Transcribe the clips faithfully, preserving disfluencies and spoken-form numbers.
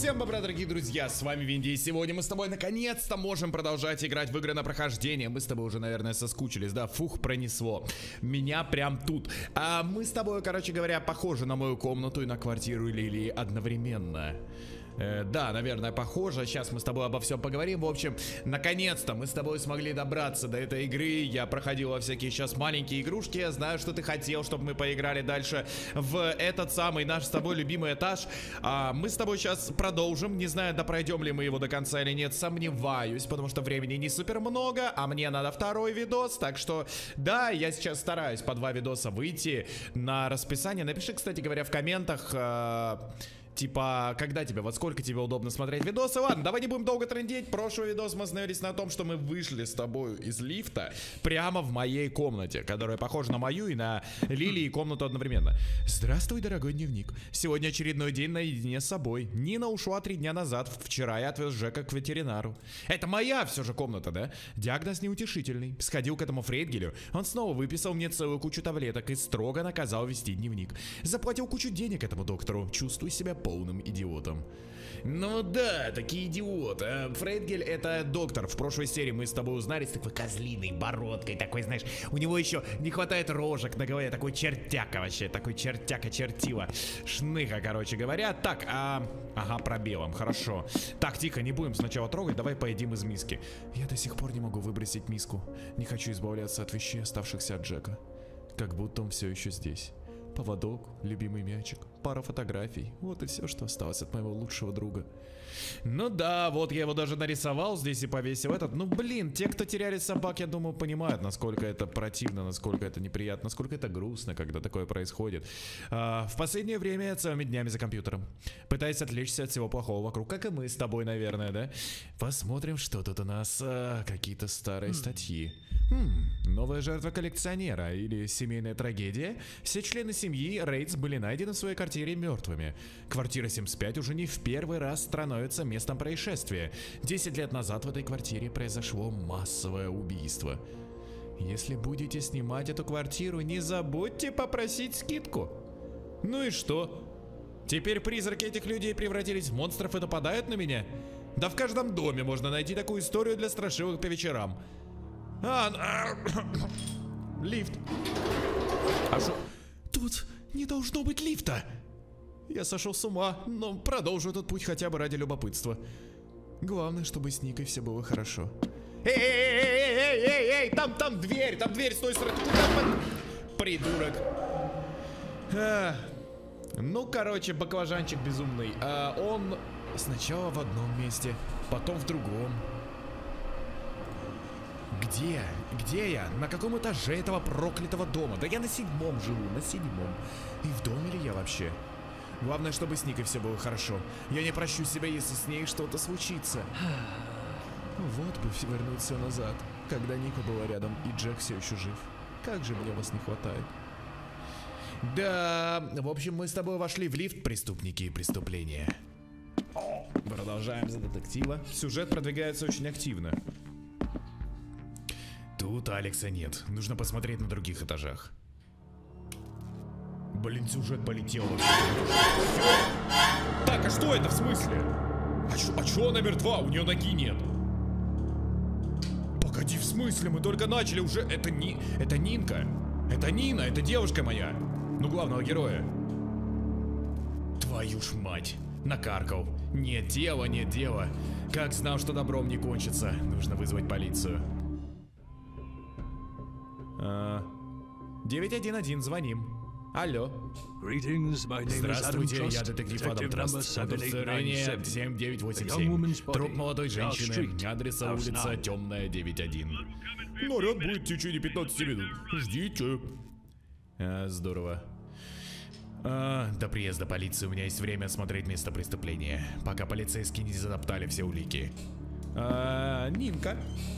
Всем добра, дорогие друзья, с вами Винди, и сегодня мы с тобой наконец-то можем продолжать играть в игры на прохождение. Мы с тобой уже, наверное, соскучились, да? Фух, пронесло. Меня прям тут. А мы с тобой, короче говоря, похожи на мою комнату и на квартиру Лилии одновременно. Э, да, наверное, похоже. Сейчас мы с тобой обо всем поговорим. В общем, наконец-то мы с тобой смогли добраться до этой игры. Я проходил во всякие сейчас маленькие игрушки. Я знаю, что ты хотел, чтобы мы поиграли дальше в этот самый наш с тобой любимый этаж. а, Мы с тобой сейчас продолжим. Не знаю, допройдем ли мы его до конца или нет. Сомневаюсь, потому что времени не супер много, а мне надо второй видос. Так что, да, я сейчас стараюсь по два видоса выйти на расписание. Напиши, кстати говоря, в комментах... Э Типа, когда тебе, вот сколько тебе удобно смотреть видосы. Ладно, давай не будем долго трындеть. Прошлый видос мы остановились на том, что мы вышли с тобой из лифта прямо в моей комнате, которая похожа на мою и на Лилии комнату одновременно. Здравствуй, дорогой дневник. Сегодня очередной день наедине с собой. Нина ушла три дня назад. Вчера я отвез Жека к ветеринару. Это моя все же комната, да? Диагноз неутешительный. Сходил к этому Фрейдгелю. Он снова выписал мне целую кучу таблеток и строго наказал вести дневник. Заплатил кучу денег этому доктору. Чувствую себя полным идиотом. Ну да, такие идиоты. а, Фрейдгель это доктор. В прошлой серии мы с тобой узнали, с такой козлиной бородкой, такой, знаешь, у него еще не хватает рожек на голове, такой чертяка вообще, такой чертяка чертила. Шныха, короче говоря. Так, а... ага, пробелом, хорошо. Так, тихо, не будем сначала трогать, давай поедим из миски. Я до сих пор не могу выбросить миску. Не хочу избавляться от вещей, оставшихся от Джека. Как будто он все еще здесь. Поводок, любимый мячик, пара фотографий. Вот и все, что осталось от моего лучшего друга. Ну да, вот я его даже нарисовал здесь и повесил этот. Ну блин, те, кто теряли собак, я думаю, понимают, насколько это противно, насколько это неприятно, насколько это грустно, когда такое происходит. а, В последнее время я целыми днями за компьютером, пытаясь отвлечься от всего плохого вокруг, как и мы с тобой, наверное, да? Посмотрим, что тут у нас. а, Какие-то старые статьи. Хм, новая жертва коллекционера или семейная трагедия. Все члены семьи Рейтс были найдены в своей квартире мертвыми. Квартира семьдесят пять уже не в первый раз становится местом происшествия. Десять лет назад в этой квартире произошло массовое убийство. Если будете снимать эту квартиру, не забудьте попросить скидку. Ну и что? Теперь призраки этих людей превратились в монстров и нападают на меня? Да в каждом доме можно найти такую историю для страшилок по вечерам. А, а, лифт. А что? Тут не должно быть лифта. Я сошел с ума, но продолжу этот путь хотя бы ради любопытства. Главное, чтобы с Никой все было хорошо. Эй, эй, эй, эй, эй, эй, эй, там, там дверь, там дверь с той стороны. Придурок. А, ну, короче, баклажанчик безумный. А, он сначала в одном месте, потом в другом. Где? Где я? На каком этаже этого проклятого дома? Да я на седьмом живу, на седьмом. И в доме ли я вообще? Главное, чтобы с Никой все было хорошо. Я не прощу себя, если с ней что-то случится. Вот бы вернуть все назад, когда Ника была рядом и Джек все еще жив. Как же мне вас не хватает. Да, в общем, мы с тобой вошли в лифт «Преступники и преступления». Продолжаем за детектива. Сюжет продвигается очень активно. Тут Алекса нет. Нужно посмотреть на других этажах. Блин, сюжет полетел. Так, а что это в смысле? А чё, а чё она мертва? У нее ноги нет. Погоди, в смысле? Мы только начали уже. Это не... Это Нинка. Это Нина, это девушка моя. Ну, главного героя. Твою ж мать. Накаркал. Нет дела, нет дела. Как знал, что добром не кончится. Нужно вызвать полицию. девять один один, звоним. Алло. Здравствуйте, я детектив Адам Траст. Удостоверение семь девять восемь семь. Труп молодой женщины. Адреса улица Темная, девять один. Наряд будет в течение пятнадцати минут. Ждите. А, здорово. А, до приезда полиции у меня есть время осмотреть место преступления, пока полицейские не затоптали все улики. А, Нинка.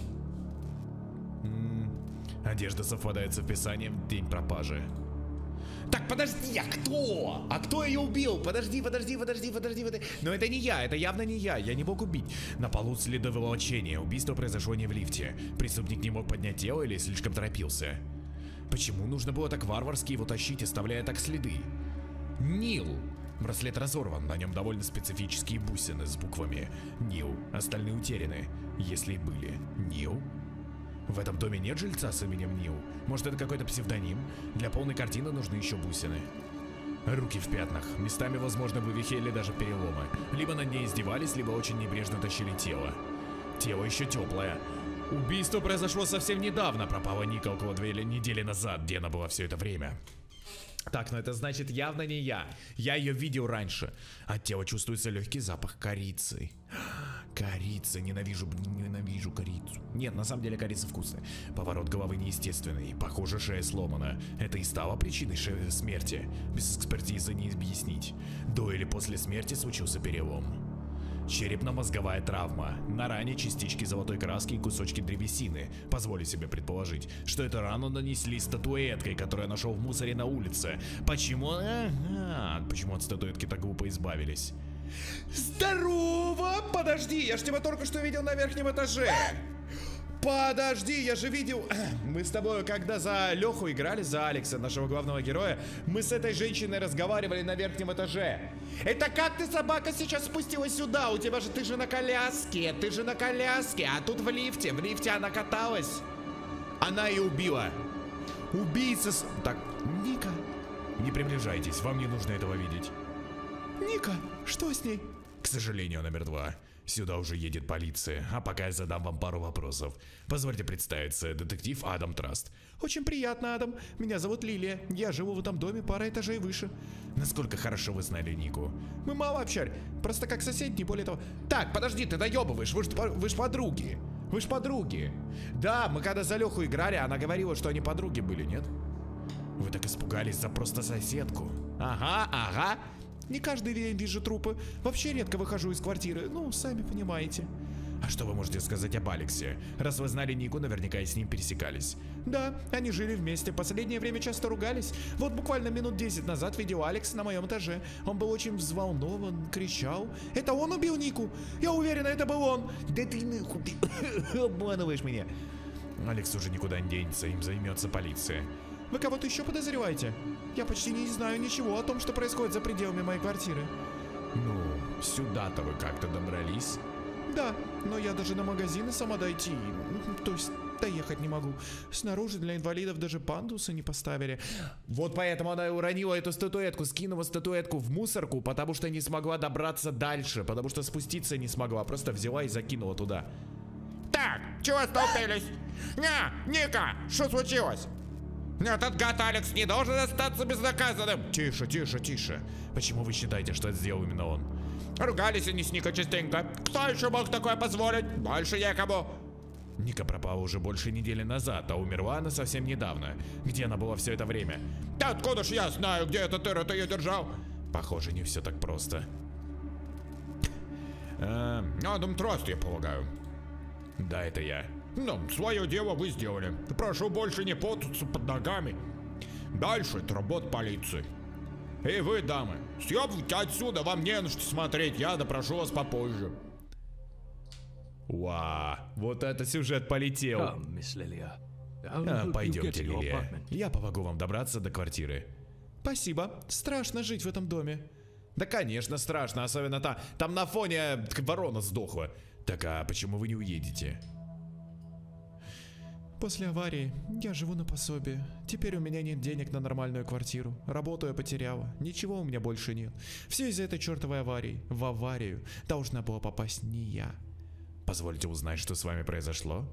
Одежда совпадает с описанием в день пропажи. Так, подожди, а кто? А кто ее убил? Подожди, подожди, подожди, подожди, подожди. Но это не я, это явно не я, я не мог убить. На полу следы волочения. Убийство произошло не в лифте. Преступник не мог поднять тело или слишком торопился. Почему нужно было так варварски его тащить, оставляя так следы? Нил, Браслет разорван, на нем довольно специфические бусины с буквами Нил. Остальные утеряны, если и были. Нил? В этом доме нет жильца с именем Нил. Может, это какой-то псевдоним? Для полной картины нужны еще бусины. Руки в пятнах. Местами, возможно, вывихи или даже переломы. Либо над ней издевались, либо очень небрежно тащили тело. Тело еще теплое. Убийство произошло совсем недавно. Пропала Ника около две недели назад. Где она была все это время? Так, ну это значит явно не я. Я ее видел раньше. От тела чувствуется легкий запах корицы. Корица, ненавижу, ненавижу корицу. Нет, на самом деле корица вкусная. Поворот головы неестественный. Похоже, шея сломана. Это и стало причиной смерти. Без экспертизы не объяснить. До или после смерти случился перелом. Черепно-мозговая травма. На ране частички золотой краски и кусочки древесины. Позволю себе предположить, что эту рану нанесли статуэткой, которую я нашел в мусоре на улице. Почему? Ага. Почему от статуэтки так глупо избавились? Здорово! Подожди, я ж тебя только что видел на верхнем этаже. Подожди, я же видел... Мы с тобой, когда за Леху играли, за Алекса, нашего главного героя, мы с этой женщиной разговаривали на верхнем этаже. Это как ты, собака, сейчас спустилась сюда? У тебя же, ты же на коляске, ты же на коляске, а тут в лифте, в лифте она каталась. Она ее убила. Убийца с... Так, Ника, не приближайтесь, вам не нужно этого видеть. Ника, что с ней? К сожалению, номер два. Сюда уже едет полиция, а пока я задам вам пару вопросов. Позвольте представиться, детектив Адам Траст. Очень приятно, Адам. Меня зовут Лилия. Я живу в этом доме пара этажей выше. Насколько хорошо вы знали Нику? Мы мало общались, просто как соседи, не более того. Так, подожди, ты доебываешь, вы ж, вы ж подруги. Вы ж подруги. Да, мы когда за Леху играли, она говорила, что они подруги были, нет? Вы так испугались за просто соседку. Ага, ага. Не каждый день вижу трупы. Вообще редко выхожу из квартиры. Ну, сами понимаете. А что вы можете сказать об Алексе? Раз вы знали Нику, наверняка и с ним пересекались. Да, они жили вместе. Последнее время часто ругались. Вот буквально минут десять назад видел Алекс на моем этаже. Он был очень взволнован, кричал. Это он убил Нику? Я уверена, это был он. Да ты нахуй, обманываешь меня. Алекс уже никуда не денется, им займется полиция. Вы кого-то еще подозреваете? Я почти не знаю ничего о том, что происходит за пределами моей квартиры. Ну, сюда-то вы как-то добрались? Да, но я даже на магазины сама дойти, то есть доехать не могу. Снаружи для инвалидов даже пандусы не поставили. Вот поэтому она и уронила эту статуэтку, скинула статуэтку в мусорку, потому что не смогла добраться дальше, потому что спуститься не смогла, просто взяла и закинула туда. Так, чего столпились? Не, Ника, что случилось? Этот гад Алекс не должен остаться безнаказанным. Тише, тише, тише. Почему вы считаете, что это сделал именно он? Ругались они с Никой частенько. Кто еще мог такое позволить? Больше некому. Ника пропала уже больше недели назад, а умерла она совсем недавно. Где она была все это время? Да откуда ж я знаю, где этот Ирод ее держал? Похоже, не все так просто. Адам Траст, я полагаю. Да, это я. Ну, свое дело вы сделали. Прошу больше не путаться под ногами. Дальше это работа полиции. И вы, дамы, съебывайте отсюда, вам не на что смотреть, я допрошу вас попозже. Вау, вот это сюжет полетел. А, пойдемте, Лилия. Я помогу вам добраться до квартиры. Спасибо. Страшно жить в этом доме. Да, конечно, страшно, особенно там, там на фоне ворона сдохла. Так, а почему вы не уедете? После аварии я живу на пособии. Теперь у меня нет денег на нормальную квартиру. Работу я потеряла. Ничего у меня больше нет. Все из-за этой чертовой аварии. В аварию должна была попасть не я. Позвольте узнать, что с вами произошло?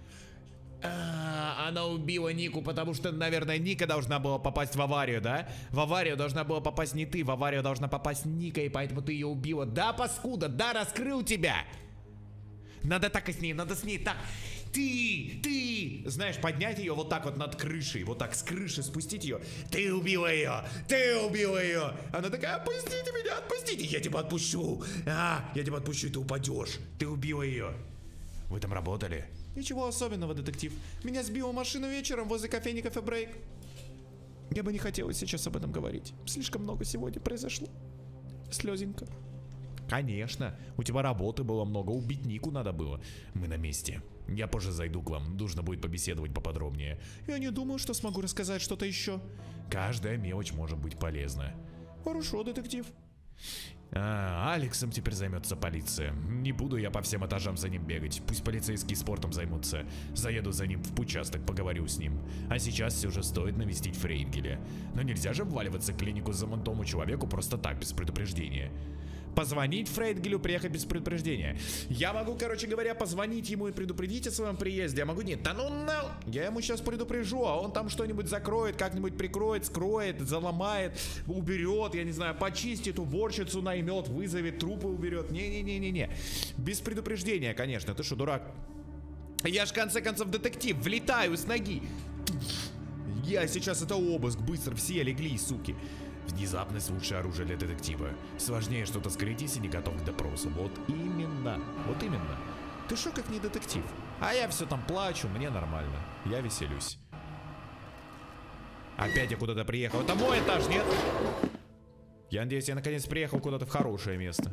А, она убила Нику, потому что, наверное, Ника должна была попасть в аварию, да? В аварию должна была попасть не ты, в аварию должна попасть Ника, и поэтому ты ее убила. Да, паскуда, да, раскрыл тебя. Надо так и с ней, надо с ней так. Ты, ты, знаешь, поднять ее вот так вот над крышей, вот так с крыши спустить ее. Ты убила ее, ты убила ее. Она такая, отпустите меня, отпустите, я тебя отпущу. А, я тебя отпущу, и ты упадешь. Ты убила ее. Вы там работали? Ничего особенного, детектив. Меня сбила машина вечером возле кофейни Кафе Брейк. Я бы не хотела сейчас об этом говорить. Слишком много сегодня произошло. Слезенька. Конечно, у тебя работы было много, убить Нику надо было. Мы на месте. Я позже зайду к вам, нужно будет побеседовать поподробнее. Я не думаю, что смогу рассказать что-то еще. Каждая мелочь может быть полезна. Хорошо, детектив. А, Алексом теперь займется полиция. Не буду я по всем этажам за ним бегать. Пусть полицейские спортом займутся. Заеду за ним в участок, поговорю с ним. А сейчас все же стоит навестить Фрейдгеля. Но нельзя же вваливаться в клинику замонтому человеку просто так, без предупреждения. Позвонить Фрейдгелю, приехать без предупреждения. Я могу, короче говоря, позвонить ему и предупредить о своем приезде. Я могу нет. Да ну на... Я ему сейчас предупрежу, а он там что-нибудь закроет, как-нибудь прикроет, скроет, заломает, уберет, я не знаю, почистит, уборщицу наймет, вызовет, трупы уберет. Не-не-не-не-не. Без предупреждения, конечно. Ты что, дурак? Я ж, в конце концов, детектив. Влетаю с ноги. Я сейчас это обыск. Быстро все легли, суки. Внезапность — лучшее оружие для детектива. Сложнее что-то скрыть, если не готов к допросу. Вот именно. Вот именно. Ты шо как не детектив? А я все там плачу, мне нормально. Я веселюсь. Опять я куда-то приехал. Это мой этаж, нет? Я надеюсь, я наконец приехал куда-то в хорошее место.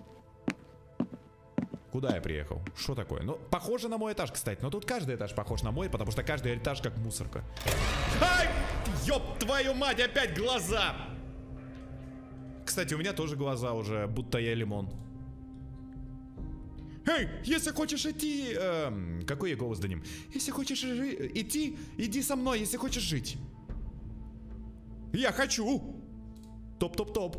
Куда я приехал? Что такое? Ну, похоже на мой этаж, кстати. Но тут каждый этаж похож на мой, потому что каждый этаж как мусорка. Ай! Ёб твою мать, опять глаза! Кстати, у меня тоже глаза уже, будто я лимон. Эй, если хочешь идти... Эм, какой я голос дадим? Если хочешь идти, иди со мной, если хочешь жить. Я хочу! Топ-топ-топ.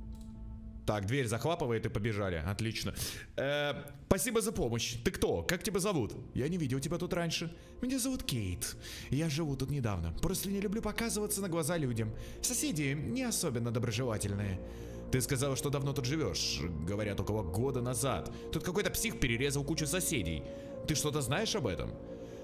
Так, дверь захлапывает и побежали. Отлично. Э, спасибо за помощь. Ты кто? Как тебя зовут? Я не видел тебя тут раньше. Меня зовут Кейт. Я живу тут недавно. Просто не люблю показываться на глаза людям. Соседи не особенно доброжелательные. Ты сказала, что давно тут живешь. Говорят, около года назад. Тут какой-то псих перерезал кучу соседей. Ты что-то знаешь об этом?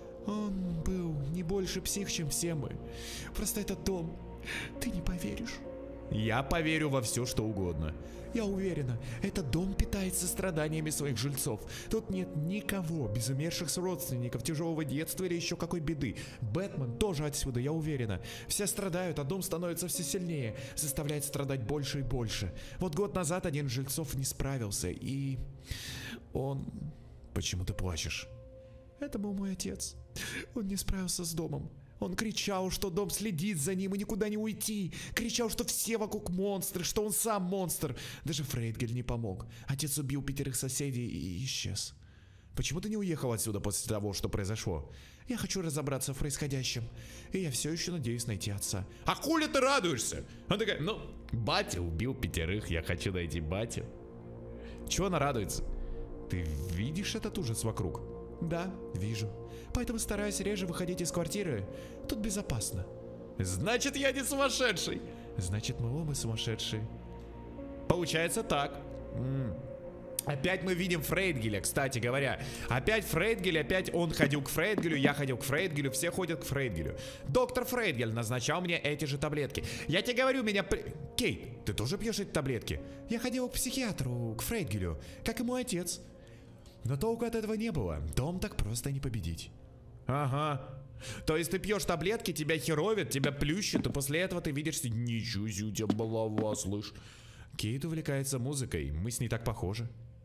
Он был не больше псих, чем все мы. Просто этот дом. Ты не поверишь. Я поверю во все, что угодно. Я уверена, этот дом питается страданиями своих жильцов. Тут нет никого без умерших родственников, тяжелого детства или еще какой беды. Бэтмен тоже отсюда, я уверена. Все страдают, а дом становится все сильнее, заставляет страдать больше и больше. Вот год назад один из жильцов не справился, и... он... Почему ты плачешь? Это был мой отец. Он не справился с домом. Он кричал, что дом следит за ним и никуда не уйти. Кричал, что все вокруг монстры, что он сам монстр. Даже Фрейдгель не помог. Отец убил пятерых соседей и исчез. Почему ты не уехал отсюда после того, что произошло? Я хочу разобраться в происходящем. И я все еще надеюсь найти отца. А хули ты радуешься? Она такая, ну, батя убил пятерых, я хочу найти батю. Чего она радуется? Ты видишь этот ужас вокруг? Да, вижу. Поэтому стараюсь реже выходить из квартиры. Тут безопасно. Значит, я не сумасшедший. Значит, мы оба сумасшедшие. Получается так. М-м. Опять мы видим Фрейдгеля, кстати говоря. Опять Фрейдгель, опять он ходил к Фрейдгелю, я ходил к Фрейдгелю, все ходят к Фрейдгелю. Доктор Фрейдгель назначал мне эти же таблетки. Я тебе говорю, меня... При... Кейт, ты тоже пьешь эти таблетки? Я ходил к психиатру, к Фрейдгелю, как и мой отец. Но толку от этого не было. Дом так просто не победить. Ага. То есть ты пьешь таблетки, тебя херовит, тебя плющит, и после этого ты видишь, ничего себе, у тебя голова, слышь. Кейт увлекается музыкой, мы с ней так похожи.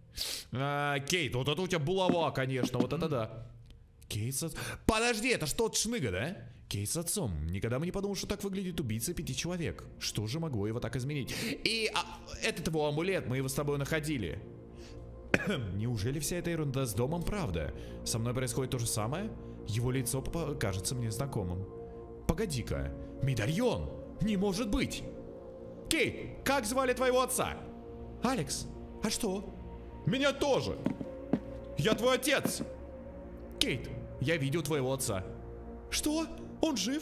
А, Кейт, вот это у тебя булава, конечно, вот это да. Кейт с отцом. Подожди, это что, шныга, да? Кейт с отцом. Никогда бы не подумал, что так выглядит убийца пяти человек. Что же могло его так изменить? И а, этот его амулет, мы его с тобой находили. Неужели вся эта ерунда с домом правда? Со мной происходит то же самое? Его лицо кажется мне знакомым. Погоди-ка, медальон! Не может быть! Кейт, как звали твоего отца? Алекс, а что? Меня тоже! Я твой отец! Кейт, я видел твоего отца. Что? Он жив?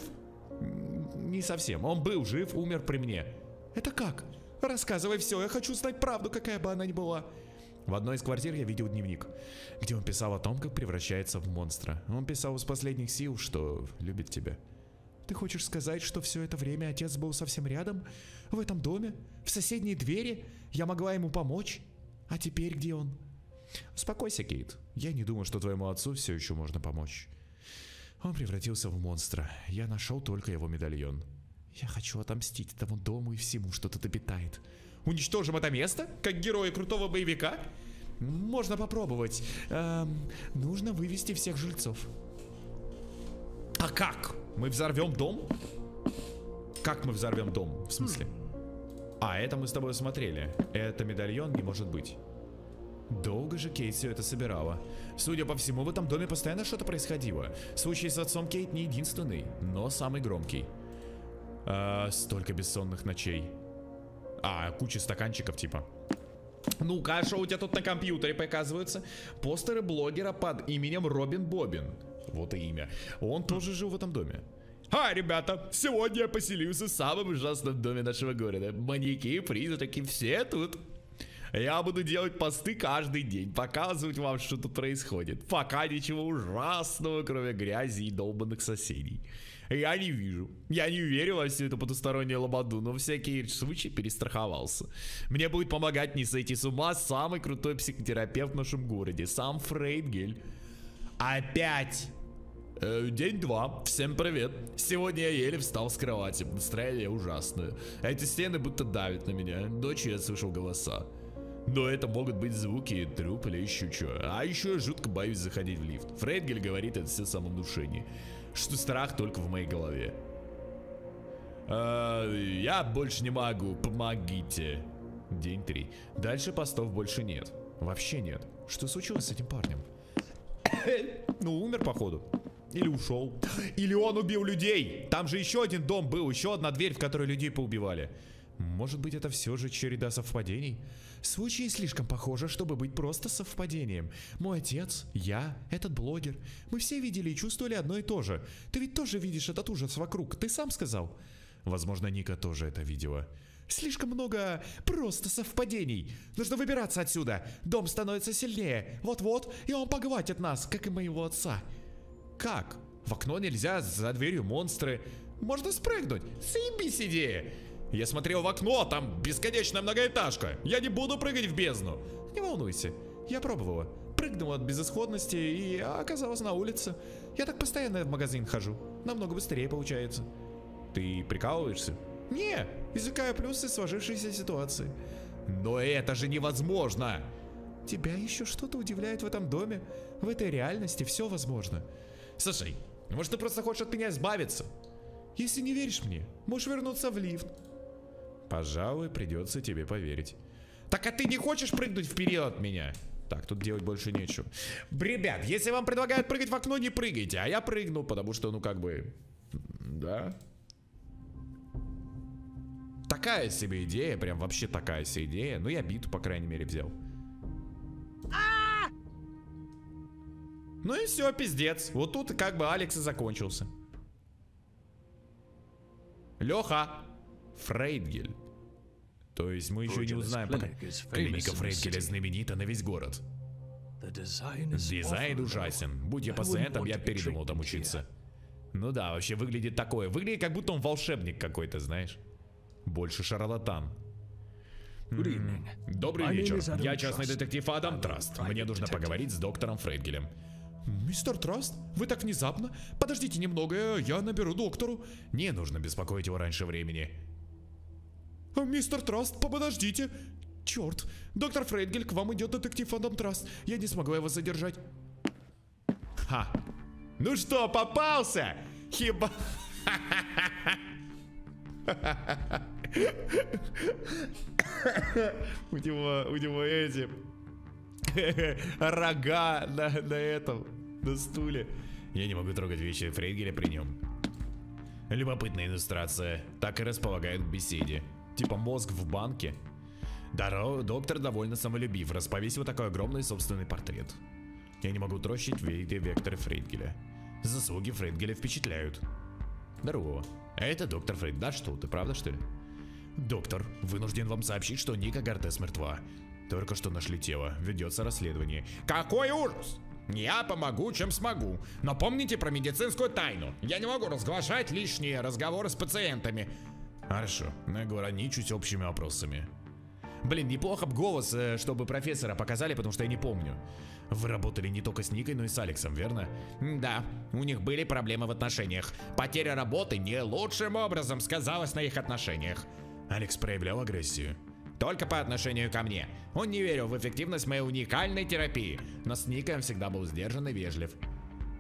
Не совсем, он был жив, умер при мне. Это как? Рассказывай все, я хочу знать правду, какая бы она ни была. В одной из квартир я видел дневник, где он писал о том, как превращается в монстра. Он писал из последних сил, что любит тебя. Ты хочешь сказать, что все это время отец был совсем рядом? В этом доме? В соседней двери? Я могла ему помочь? А теперь где он? Успокойся, Кейт. Я не думаю, что твоему отцу все еще можно помочь. Он превратился в монстра. Я нашел только его медальон. Я хочу отомстить этому дому и всему, что тут обитает. Уничтожим это место, как герои крутого боевика? Можно попробовать. Эм, нужно вывести всех жильцов. А как? Мы взорвем дом? Как мы взорвем дом? В смысле? А, это мы с тобой смотрели. Это медальон не может быть. Долго же Кейт все это собирала. Судя по всему, в этом доме постоянно что-то происходило. Случай с отцом Кейт не единственный, но самый громкий. А, столько бессонных ночей. А, куча стаканчиков типа. Ну-ка, что у тебя тут на компьютере показываются? Постеры блогера под именем Робин Бобин. Вот и имя. Он тоже жил в этом доме. А, ребята, сегодня я поселился в самом ужасном доме нашего города. Маньяки, призраки, все тут. Я буду делать посты каждый день, показывать вам, что тут происходит. Пока ничего ужасного, кроме грязи и долбанных соседей. Я не вижу. Я не верю во всю эту потустороннюю лободу, но всякий случай перестраховался. Мне будет помогать не сойти с ума самый крутой психотерапевт в нашем городе, сам Фрейдгель. Опять! Э, день два. Всем привет. Сегодня я еле встал с кровати. Настроение ужасное. Эти стены будто давят на меня. Ночью я слышал голоса. Но это могут быть звуки, труп или еще что. А еще я жутко боюсь заходить в лифт. Фрейдгель говорит, это все самовнушение. Что страх только в моей голове. э, Я больше не могу, помогите. День три. Дальше постов больше нет. Вообще нет. Что случилось с этим парнем? Ну, умер походу. Или ушел. Или он убил людей. Там же еще один дом был, еще одна дверь, в которой людей поубивали. Может быть, это все же череда совпадений? Случаи слишком похожи, чтобы быть просто совпадением. Мой отец, я, этот блогер. Мы все видели и чувствовали одно и то же. Ты ведь тоже видишь этот ужас вокруг, ты сам сказал. Возможно, Ника тоже это видела. Слишком много просто совпадений. Нужно выбираться отсюда. Дом становится сильнее. Вот-вот, и он поглотит нас, как и моего отца. Как? В окно нельзя, за дверью монстры. Можно спрыгнуть. Заебись идея. Я смотрел в окно, там бесконечная многоэтажка. Я не буду прыгать в бездну. Не волнуйся, я пробовала. Прыгнула от безысходности и оказалась на улице. Я так постоянно в магазин хожу. Намного быстрее получается. Ты прикалываешься? Не, извлекаю плюсы сложившейся ситуации. Но это же невозможно. Тебя еще что-то удивляет в этом доме? В этой реальности все возможно. Слушай, может ты просто хочешь от меня избавиться? Если не веришь мне, можешь вернуться в лифт. Пожалуй, придется тебе поверить. Так а ты не хочешь прыгнуть вперед от меня? Так, тут делать больше нечего. Ребят, если вам предлагают прыгать в окно, не прыгайте. А я прыгну, потому что, ну как бы... Да. Такая себе идея, прям вообще такая себе идея. Ну я биту, по крайней мере, взял. Ну и все, пиздец. Вот тут как бы Алекс и закончился. Леха. Фрейдгель. То есть мы еще не узнаем пока. Клиника Фрейдгеля знаменита на весь город. Дизайн ужасен. Будь я пациентом, я передумал там учиться. Ну да, вообще выглядит такое. Выглядит как будто он волшебник какой-то, знаешь. Больше шарлатан. М-м. Добрый вечер. Я частный детектив Адам Траст. Мне нужно поговорить с доктором Фрейдгелем. Мистер Траст, вы так внезапно? Подождите немного, я наберу доктору. Не нужно беспокоить его раньше времени. Мистер Траст, подождите. Черт, доктор Фрейдгель, к вам идет детектив Адам Траст. Я не смогла его задержать. Ха. Ну что, попался? Хиба. У него, у него эти рога на, на этом, на стуле. Я не могу трогать вещи Фрейдгеля при нем. Любопытная иллюстрация. Так и располагают к беседе. Типа мозг в банке. Даро, доктор довольно самолюбив, раз повесил такой огромный собственный портрет. Я не могу трощить виды вектора Фрейдгеля. Заслуги Фрейдгеля впечатляют. Здорово. Это доктор Фрейд. Да что, ты правда что ли? Доктор, вынужден вам сообщить, что Ника Гортес мертва. Только что нашли тело. Ведется расследование. Какой ужас! Я помогу, чем смогу. Но помните про медицинскую тайну. Я не могу разглашать лишние разговоры с пациентами. Хорошо, но ограничусь общими вопросами. Блин, неплохо бы голос, чтобы профессора показали, потому что я не помню. Вы работали не только с Никой, но и с Алексом, верно? Да, у них были проблемы в отношениях. Потеря работы не лучшим образом сказалась на их отношениях. Алекс проявлял агрессию. Только по отношению ко мне. Он не верил в эффективность моей уникальной терапии. Но с Никой он всегда был сдержан и вежлив.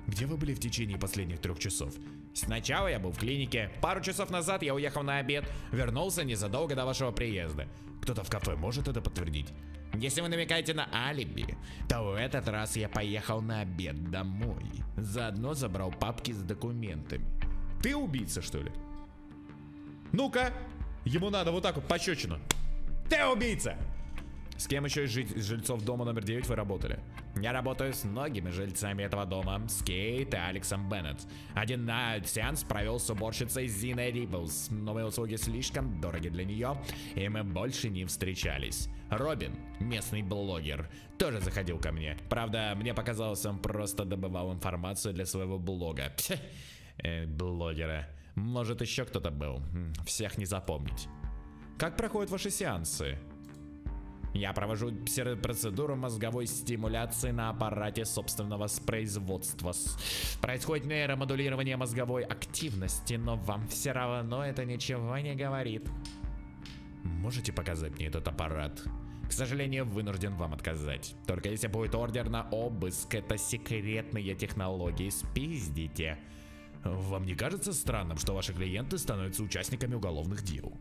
Где вы были в течение последних трех часов? Сначала я был в клинике. Пару часов назад я уехал на обед. Вернулся незадолго до вашего приезда. Кто-то в кафе может это подтвердить? Если вы намекаете на алиби, то в этот раз я поехал на обед домой. Заодно забрал папки с документами. Ты убийца, что ли? Ну-ка! Ему надо вот так вот пощечину. Ты убийца! С кем еще из, жи- из жильцов дома номер девять вы работали? Я работаю с многими жильцами этого дома. С Кейт и Алексом Беннет. Один на сеанс провел с уборщицей Зиной Риблс. Но мои услуги слишком дороги для нее, и мы больше не встречались. Робин, местный блогер, тоже заходил ко мне. Правда, мне показалось, он просто добывал информацию для своего блога. Пх, э, блогера. Может, еще кто-то был. Всех не запомнить. Как проходят ваши сеансы? Я провожу процедуру мозговой стимуляции на аппарате собственного производства. Происходит нейромодулирование мозговой активности, но вам все равно это ничего не говорит. Можете показать мне этот аппарат? К сожалению, вынужден вам отказать. Только если будет ордер на обыск, это секретные технологии, спиздите. Вам не кажется странным, что ваши клиенты становятся участниками уголовных дел?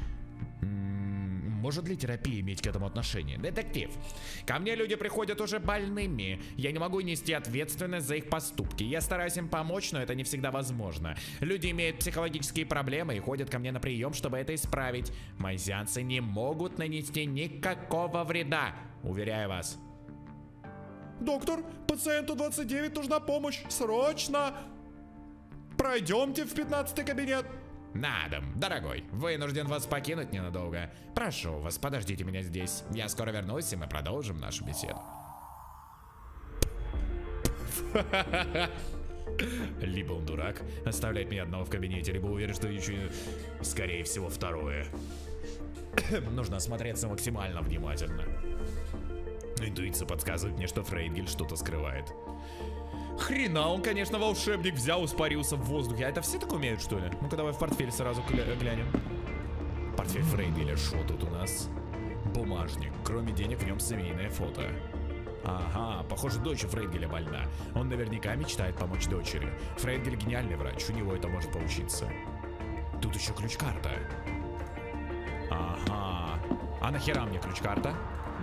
Может ли терапия иметь к этому отношение? Детектив, ко мне люди приходят уже больными. Я не могу нести ответственность за их поступки. Я стараюсь им помочь, но это не всегда возможно. Люди имеют психологические проблемы и ходят ко мне на прием, чтобы это исправить. Мои сеансы не могут нанести никакого вреда, уверяю вас. Доктор, пациенту двадцать девять нужна помощь. Срочно! Пройдемте в пятнадцатый кабинет. Надо, дорогой, вынужден вас покинуть ненадолго. Прошу вас, подождите меня здесь. Я скоро вернусь, и мы продолжим нашу беседу. Либо он дурак, оставляет меня одного в кабинете, либо уверен, что еще, скорее всего, второе. Нужно осмотреться максимально внимательно. Интуиция подсказывает мне, что Фрейдгель что-то скрывает. Хрена, он, конечно, волшебник, взял, испарился в воздухе. А это все так умеют, что ли? Ну-ка, давай в портфель сразу глянем. Портфель Фрейдгеля, что тут у нас? Бумажник. Кроме денег, в нем семейное фото. Ага, похоже, дочь Фрейдгеля больна. Он наверняка мечтает помочь дочери. Фрейдгель гениальный врач, у него это может получиться. Тут еще ключ-карта. Ага. А нахера мне ключ-карта?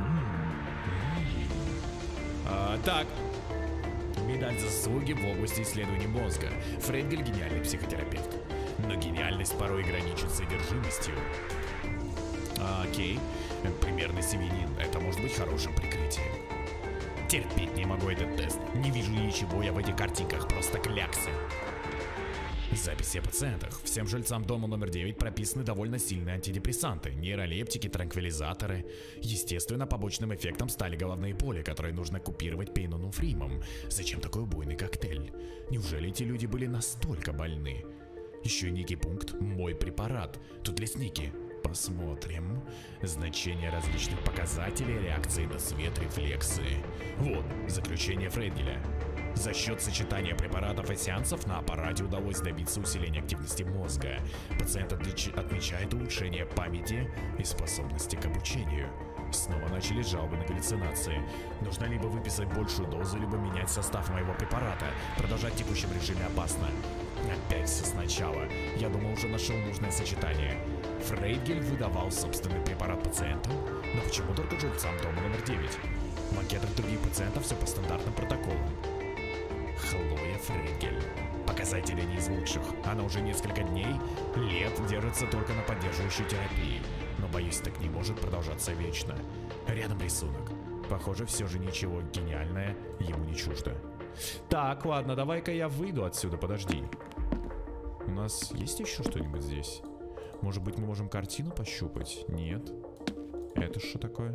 А, так. Медаль за заслуги в области исследований мозга. Фрейдгель гениальный психотерапевт. Но гениальность порой граничит с одержимостью. А, окей. Примерный семьянин. Это может быть хорошим прикрытием. Терпеть не могу этот тест. Не вижу ничего я в этих картинках. Просто кляксы. Записи о пациентах. Всем жильцам дома номер девять прописаны довольно сильные антидепрессанты, нейролептики, транквилизаторы. Естественно, побочным эффектом стали головные боли, которые нужно купировать пейнонуфримом. Зачем такой убойный коктейль? Неужели эти люди были настолько больны? Еще некий пункт «Мой препарат». Тут лесники. Посмотрим. Значение различных показателей, реакции на свет, рефлексы. Вот, заключение Фрейдгеля. За счет сочетания препаратов и сеансов на аппарате удалось добиться усиления активности мозга. Пациент отмечает улучшение памяти и способности к обучению. Снова начались жалобы на галлюцинации. Нужно либо выписать большую дозу, либо менять состав моего препарата. Продолжать в текущем режиме опасно. Опять все сначала. Я думал, уже нашел нужное сочетание. Фрейдгель выдавал собственный препарат пациентам, но почему только жильцам дома номер девять? В макетах других пациентов все по стандартным протоколам. Хлоя Фрейдгель. Показатели не из лучших. Она уже несколько дней, лет держится только на поддерживающей терапии. Но, боюсь, так не может продолжаться вечно. Рядом рисунок. Похоже, все же ничего гениальное ему не чуждо. Так, ладно, давай-ка я выйду отсюда, подожди. У нас есть еще что-нибудь здесь? Может быть, мы можем картину пощупать? Нет. Это что такое?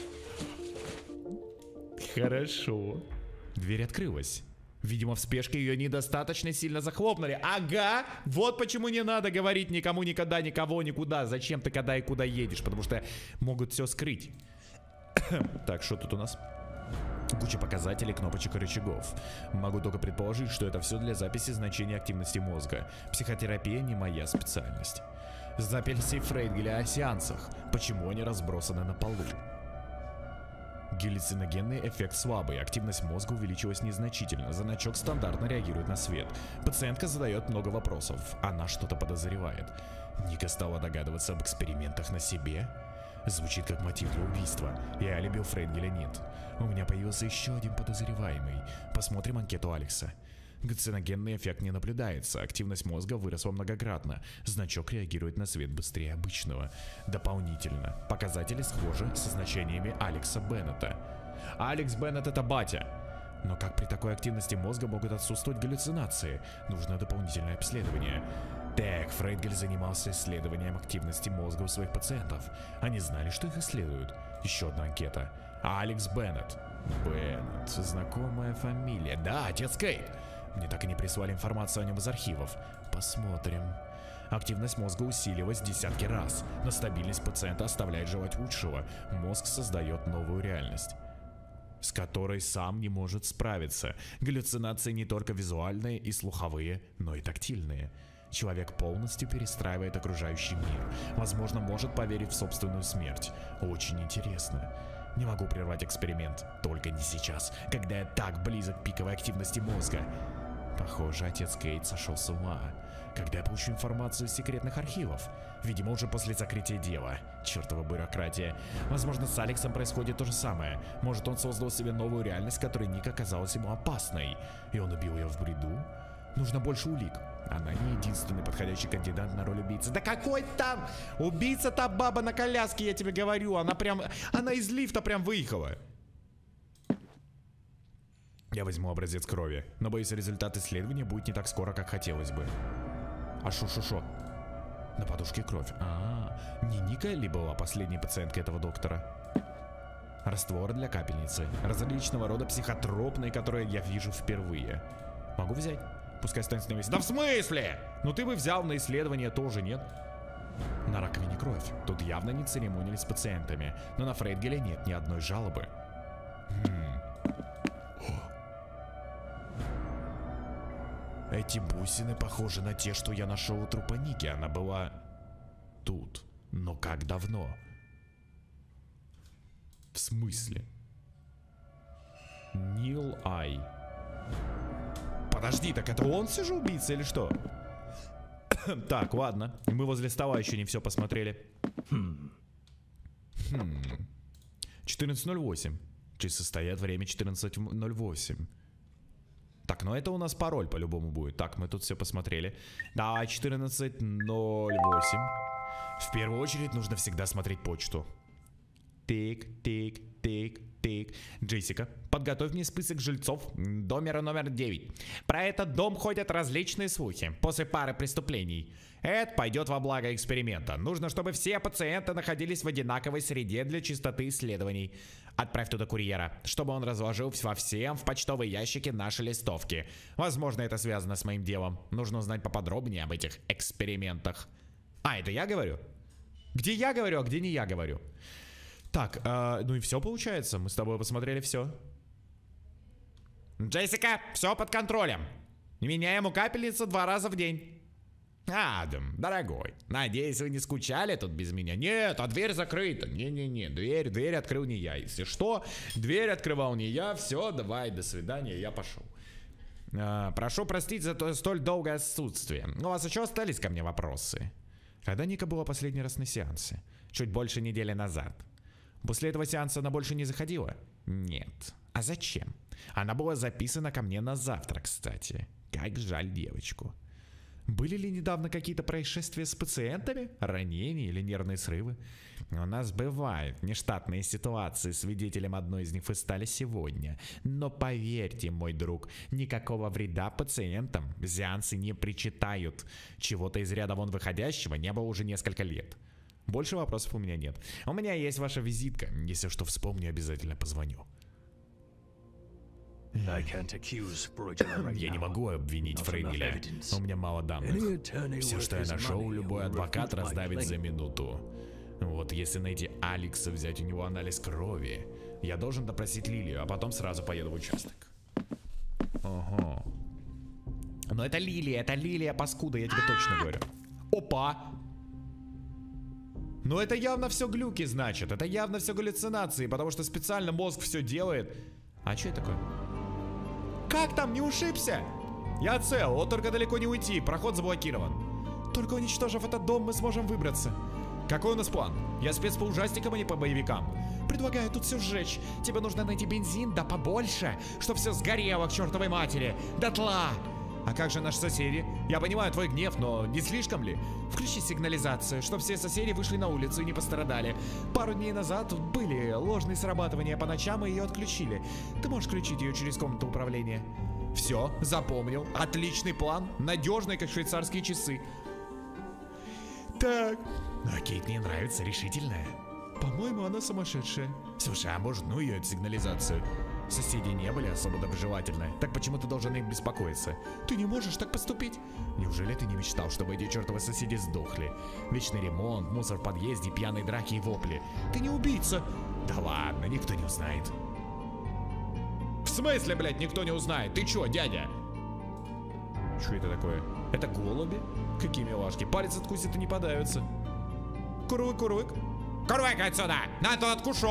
Хорошо. Дверь открылась. Видимо, в спешке ее недостаточно сильно захлопнули. Ага, вот почему не надо говорить никому никогда, никого, никуда. Зачем ты когда и куда едешь? Потому что могут все скрыть. Так, что тут у нас? Куча показателей, кнопочек и рычагов. Могу только предположить, что это все для записи значения активности мозга. Психотерапия не моя специальность. Записи Фрейдгеля о сеансах. Почему они разбросаны на полу? Галлюциногенный эффект слабый, активность мозга увеличилась незначительно, значок стандартно реагирует на свет. Пациентка задает много вопросов, она что-то подозревает. Ника стала догадываться об экспериментах на себе. Звучит как мотив для убийства, и алиби у Фрейнгеля нет. У меня появился еще один подозреваемый. Посмотрим анкету Алекса. Галлюциногенный эффект не наблюдается, активность мозга выросла многократно, значок реагирует на свет быстрее обычного. Дополнительно, показатели схожи со значениями Алекса Беннета. Алекс Беннет — это батя. Но как при такой активности мозга могут отсутствовать галлюцинации? Нужно дополнительное обследование. Так, Фрейнгель занимался исследованием активности мозга у своих пациентов. Они знали, что их исследуют. Еще одна анкета. Алекс Беннет. Беннет. Знакомая фамилия. Да, отец Кейт. Мне так и не прислали информацию о нем из архивов. Посмотрим. Активность мозга усиливалась десятки раз, но стабильность пациента оставляет желать лучшего. Мозг создает новую реальность, с которой сам не может справиться. Галлюцинации не только визуальные и слуховые, но и тактильные. Человек полностью перестраивает окружающий мир. Возможно, может поверить в собственную смерть. Очень интересно. Не могу прервать эксперимент. Только не сейчас, когда я так близок к пиковой активности мозга. Похоже, отец Кейт сошел с ума. Когда я получу информацию из секретных архивов? Видимо, уже после закрытия дела. Чертова бюрократия. Возможно, с Алексом происходит то же самое. Может, он создал себе новую реальность, которая Ника казалась ему опасной. И он убил ее в бреду? Нужно больше улик. Она не единственный подходящий кандидат на роль убийцы. Да какой там? Убийца та баба на коляске, я тебе говорю. Она прям... Она из лифта прям выехала. Я возьму образец крови, но боюсь, результат исследования будет не так скоро, как хотелось бы. А шо-шо-шо? На подушке кровь. А, -а, а, не Ника ли была последней пациенткой этого доктора? Раствор для капельницы. Различного рода психотропные, которые я вижу впервые. Могу взять? Пускай станет на месте. Да в смысле? Ну ты бы взял на исследование тоже, нет? На раковине кровь. Тут явно не церемонились с пациентами. Но на Фрейнгеля нет ни одной жалобы. Хм. Эти бусины похожи на те, что я нашел у трупа Ники. Она была тут. Но как давно? В смысле? Нил Ай. Подожди, так это он все же убийца или что? Так, ладно. Мы возле стола еще не все посмотрели. Хм. четырнадцать ноль восемь. Часы стоят, время четырнадцать ноль восемь. Так, ну это у нас пароль по-любому будет. Так, мы тут все посмотрели. Да, четырнадцать ноль восемь. В первую очередь нужно всегда смотреть почту. Тик, тик, тик, тик. Джессика, подготовь мне список жильцов домера номер девять. Про этот дом ходят различные слухи после пары преступлений. Это пойдет во благо эксперимента. Нужно, чтобы все пациенты находились в одинаковой среде для чистоты исследований. Отправь туда курьера, чтобы он разложил во всем в почтовые ящики наши листовки. Возможно, это связано с моим делом. Нужно узнать поподробнее об этих экспериментах. А, это я говорю? Где я говорю, а где не я говорю? Так, э, ну и все получается. Мы с тобой посмотрели все. Джессика, все под контролем. Меняем у капельницу два раза в день. Адам, дорогой, надеюсь, вы не скучали тут без меня? Нет, а дверь закрыта. Не-не-не, дверь, дверь открыл не я. Если что, дверь открывал не я. Все, давай, до свидания, я пошел. А, прошу простить за то, столь долгое отсутствие. У вас еще остались ко мне вопросы? Когда Ника была последний раз на сеансе? Чуть больше недели назад. После этого сеанса она больше не заходила? Нет. А зачем? Она была записана ко мне на завтра, кстати. Как жаль девочку. Были ли недавно какие-то происшествия с пациентами? Ранения или нервные срывы? У нас бывают нештатные ситуации. Свидетелем одной из них вы стали сегодня. Но поверьте, мой друг, никакого вреда пациентам сеансы не причитают. Чего-то из ряда вон выходящего не было уже несколько лет. Больше вопросов у меня нет. У меня есть ваша визитка. Если что вспомню, обязательно позвоню. Я не могу обвинить Фрейнгеля. У меня мало данных. Все, что я нашел, любой адвокат раздавит за минуту. Вот если найти Алекса, взять у него анализ крови, я должен допросить Лилию, а потом сразу поеду в участок. Ого. Но это Лилия, это Лилия, паскуда, я тебе точно говорю. Опа! Но это явно все глюки, значит. Это явно все галлюцинации, потому что специально мозг все делает. А что это такое? Как там, не ушибся? Я цел, вот только далеко не уйти, проход заблокирован. Только уничтожив этот дом, мы сможем выбраться. Какой у нас план? Я спец по ужастикам, а не по боевикам. Предлагаю тут все сжечь. Тебе нужно найти бензин, да побольше, чтоб все сгорело к чертовой матери. Дотла! А как же наши соседи? Я понимаю твой гнев, но не слишком ли? Включи сигнализацию, чтобы все соседи вышли на улицу и не пострадали. Пару дней назад тут были ложные срабатывания по ночам, и ее отключили. Ты можешь включить ее через комнату управления. Все, запомнил. Отличный план. Надежный, как швейцарские часы. Так. А Кейт мне нравится, решительная. По-моему, она сумасшедшая. Слушай, а может, ну ее эту сигнализацию? Соседи не были особо доброжелательны. Так почему ты должен их беспокоиться? Ты не можешь так поступить? Неужели ты не мечтал, чтобы эти чертовы соседи сдохли? Вечный ремонт, мусор в подъезде, пьяные драки и вопли. Ты не убийца. Да ладно, никто не узнает. В смысле, блядь, никто не узнает? Ты чё, дядя? Что это такое? Это голуби? Какие милашки. Палец откусит и не подавится. Курлык, курлык. Курлык отсюда! На то откушу!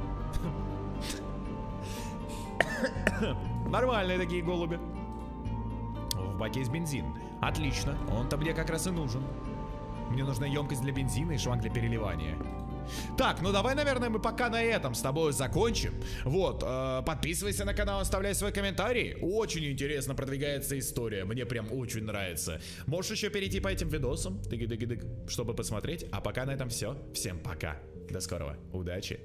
Нормальные такие голуби. В баке есть бензин. Отлично, он-то мне как раз и нужен. Мне нужна емкость для бензина и шланг для переливания. Так, ну давай, наверное, мы пока на этом с тобой закончим. Вот, э, подписывайся на канал, оставляй свой комментарий. Очень интересно продвигается история. Мне прям очень нравится. Можешь еще перейти по этим видосам, чтобы посмотреть. А пока на этом все. Всем пока. До скорого. Удачи.